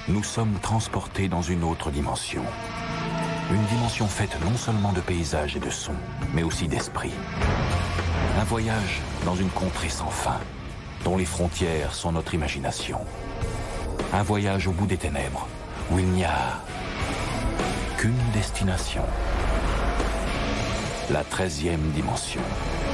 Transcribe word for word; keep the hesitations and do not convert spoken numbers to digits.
nous sommes transportés dans une autre dimension. Une dimension faite non seulement de paysages et de sons, mais aussi d'esprit. Un voyage dans une contrée sans fin, dont les frontières sont notre imagination. Un voyage au bout des ténèbres, où il n'y a qu'une destination. La treizième dimension.